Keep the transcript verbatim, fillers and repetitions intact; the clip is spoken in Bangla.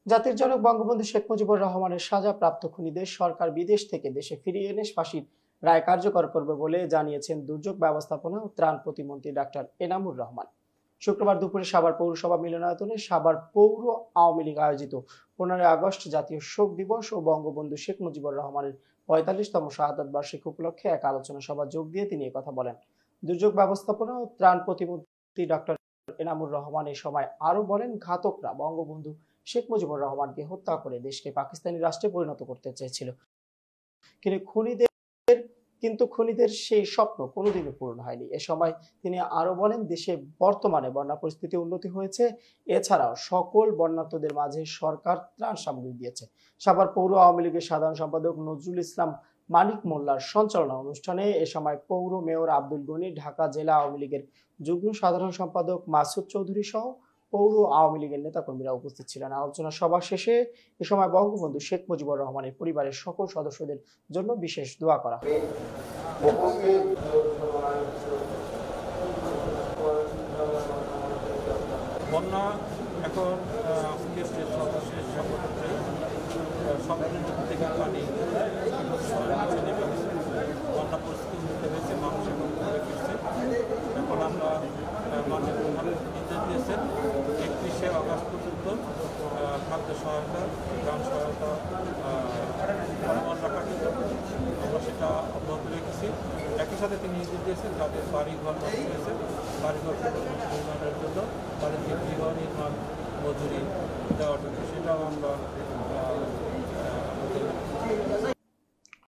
জাতির জনক বঙ্গবন্ধু শেখ মুজিবুর রহমানের সাজাপ্রাপ্ত খুনিদের সরকার বিদেশ থেকে দেশে ফিরিয়ে এনে ফাঁসির রায় কার্যকর করবে বলে জানিয়েছেন দুর্যোগ ব্যবস্থাপনা ও ত্রাণ প্রতিমন্ত্রী ডাক্তার এনামুর রহমান। শুক্রবার দুপুরে সাভার পৌরসভা মিলনায়তনে সাভার পৌর আওয়ামী লীগ আয়োজিত পনেরোই আগস্ট জাতীয় শোক দিবস ও বঙ্গবন্ধু শেখ মুজিবুর রহমানের পঁয়তাল্লিশতম শাহাদত বার্ষিকী উপলক্ষে এক আলোচনা সভা যোগ দিয়ে তিনি কথা বলেন। দুর্যোগ ব্যবস্থাপনা ও ত্রাণ প্রতিমন্ত্রী ডাক্তার এনামুর রহমান এই সময় আরো বলেন, ঘাতকরা বঙ্গবন্ধু শেখ মুজিবুর রহমানকে হত্যা করে দেশকে পাকিস্তানি রাষ্ট্রে পরিণত করতে চেয়েছিল, কিন্তু খুনিদের কিন্তু খুনিদের সেই স্বপ্ন কোনোদিনও পূরণ হয়নি। এ সময় তিনি আরো বলেন, দেশে বর্তমানে বন্যা পরিস্থিতি উন্নতি হয়েছে, এছাড়াও সকল বন্যার্তদের মাঝে সরকার ত্রাণ সামগ্রী দিয়েছে। সাভার পৌর আওয়ামী লীগের সাধারণ সম্পাদক নজরুল ইসলাম মানিক মোল্লার সঞ্চালনা অনুষ্ঠানে এ সময় পৌর মেয়র আব্দুল গনি, ঢাকা জেলা আওয়ামী লীগের যুগ্ম সাধারণ সম্পাদক মাসুদ চৌধুরী সহ পৌর আওয়ামী লীগের নেতাকর্মীরা উপস্থিত ছিলেন। আলোচনা সভা শেষে এ সময় বঙ্গবন্ধু শেখ মুজিবুর রহমানের পরিবারের সকল সদস্যদের জন্য বিশেষ দোয়া করা হয়। বন্যা এখন আজকে সর্বশেষ সম্পূর্ণ নদী থেকে পানি বন্যা পরিস্থিতি উন্নতি হয়েছে, মানুষ এখন ঘুরে ফিরছে। এখন আমরা মাননীয় প্রধানমন্ত্রী নির্দেশ দিয়েছেন একত্রিশে আগস্ট পর্যন্ত খাদ্য সহায়তা, ত্রাণ সহায়তা বহমান রাখার জন্য আমরা সেটা অব্যাহত রেখেছি। একই সাথে তিনি নির্দেশ দিয়েছেন যাদের বাড়িঘর নষ্ট হয়েছে বাড়িঘর নির্মাণের জন্য তাদেরকে গৃহ নির্মাণ মজুরি দেওয়ার জন্য সেটাও আমরা